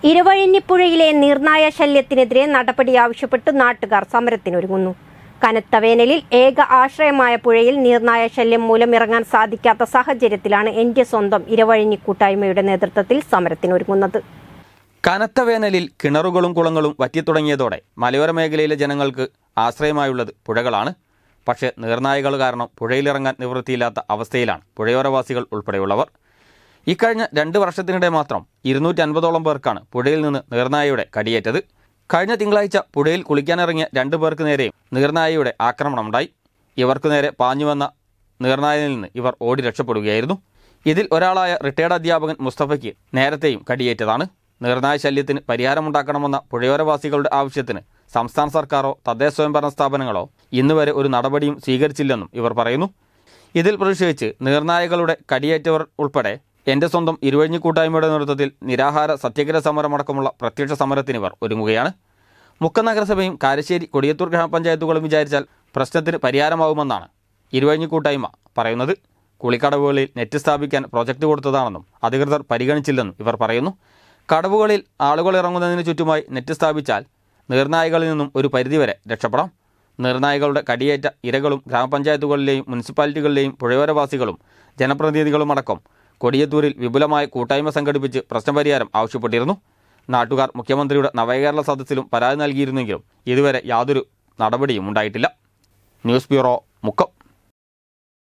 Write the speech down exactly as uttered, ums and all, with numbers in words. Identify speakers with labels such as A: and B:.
A: ഇരുവഴിഞ്ഞിപ്പുഴയിലെ നീർനായ ശല്യത്തിനെതിരെ നടപടി ആവശ്യപ്പെട്ട് നാട്ടുകാർ സമരത്തിനൊരുങ്ങുന്നു. കനത്ത വേനലിൽ ഏക ആശ്രയമായ പുഴയിൽ നീർനായ ശല്യം മൂലം ഇറങ്ങാൻ സാധിക്കാത്ത സാഹചര്യത്തിലാണ് എന്റെ സ്വന്തം ഇരവഴിഞ്ഞി കൂട്ടായ്മയുടെ നേതൃത്വത്തിൽ സമരത്തിനൊരുങ്ങുന്നത്.
B: കനത്ത വേനലിൽ കിണറുകളും കുളങ്ങളും വറ്റിത്തുടങ്ങിയതോടെ മലയോര മേഖലയിലെ ജനങ്ങൾക്ക് ആശ്രയമായുള്ളത് പുഴകളാണ്. പക്ഷേ നീർനായകൾ കാരണം പുഴയിലിറങ്ങാൻ നിവൃത്തിയില്ലാത്ത അവസ്ഥയിലാണ് പുഴയോരവാസികൾ ഉൾപ്പെടെയുള്ളവർ. ഇക്കഴിഞ്ഞ രണ്ട് വർഷത്തിനിടെ മാത്രം ഇരുന്നൂറ്റി അൻപതോളം പേർക്കാണ് പുഴയിൽ നിന്ന് നീർനായയുടെ കടിയേറ്റത്. കഴിഞ്ഞ തിങ്കളാഴ്ച പുഴയിൽ കുളിക്കാനിറങ്ങിയ രണ്ടു പേർക്ക് നേരെയും നീർനായയുടെ ആക്രമണമുണ്ടായി. ഇവർക്കു നേരെ പാഞ്ഞുവന്ന നീർനായയിൽ നിന്ന് ഇവർ ഓടി രക്ഷപ്പെടുകയായിരുന്നു. ഇതിൽ ഒരാളായ റിട്ടയർഡ് അധ്യാപകൻ മുസ്തഫയ്ക്ക് നേരത്തെയും കടിയേറ്റതാണ്. നീർനായ ശല്യത്തിന് പരിഹാരമുണ്ടാക്കണമെന്ന പുഴയോരവാസികളുടെ ആവശ്യത്തിന് സംസ്ഥാന സർക്കാരോ തദ്ദേശ സ്വയംഭരണ സ്ഥാപനങ്ങളോ ഇന്നുവരെ ഒരു നടപടിയും സ്വീകരിച്ചില്ലെന്നും ഇവർ പറയുന്നു. ഇതിൽ പ്രതിഷേധിച്ച് നീർനായകളുടെ കടിയേറ്റവർ ഉൾപ്പെടെ എൻ്റെ സ്വന്തം ഇരുവഴിഞ്ഞി കൂട്ടായ്മയുടെ നേതൃത്വത്തിൽ നിരാഹാര സത്യാഗ്രഹ സമരമടക്കമുള്ള പ്രത്യക്ഷ സമരത്തിന് ഇവർ ഒരുങ്ങുകയാണ്. മുക്കം നഗരസഭയും കാരശ്ശേരി കൊടിയത്തൂർ ഗ്രാമപഞ്ചായത്തുകളും വിചാരിച്ചാൽ പ്രശ്നത്തിന് പരിഹാരമാവുമെന്നാണ് ഇരുവഴിഞ്ഞി കൂട്ടായ്മ പറയുന്നത്. കുളിക്കടവുകളിൽ നെറ്റ് സ്ഥാപിക്കാൻ പ്രോജക്റ്റ് കൊടുത്തതാണെന്നും അധികൃതർ പരിഗണിച്ചില്ലെന്നും ഇവർ പറയുന്നു. കടവുകളിൽ ആളുകൾ ഇറങ്ങുന്നതിന് ചുറ്റുമായി നെറ്റ് സ്ഥാപിച്ചാൽ നീർനായകളിൽ നിന്നും ഒരു പരിധിവരെ രക്ഷപ്പെടാം. നീർനായകളുടെ കടിയേറ്റ ഇരകളും ഗ്രാമപഞ്ചായത്തുകളിലെയും മുനിസിപ്പാലിറ്റികളിലെയും പുഴയോരവാസികളും ജനപ്രതിനിധികളും അടക്കം കൊടിയത്തൂരിൽ വിപുലമായ കൂട്ടായ്മ സംഘടിപ്പിച്ച് പ്രശ്നപരിഹാരം ആവശ്യപ്പെട്ടിരുന്നു. നാട്ടുകാർ മുഖ്യമന്ത്രിയുടെ നവകേരള സദസ്സിലും പരാതി നൽകിയിരുന്നെങ്കിലും ഇതുവരെ യാതൊരു നടപടിയും ഉണ്ടായിട്ടില്ല. News bureau, Mukkam.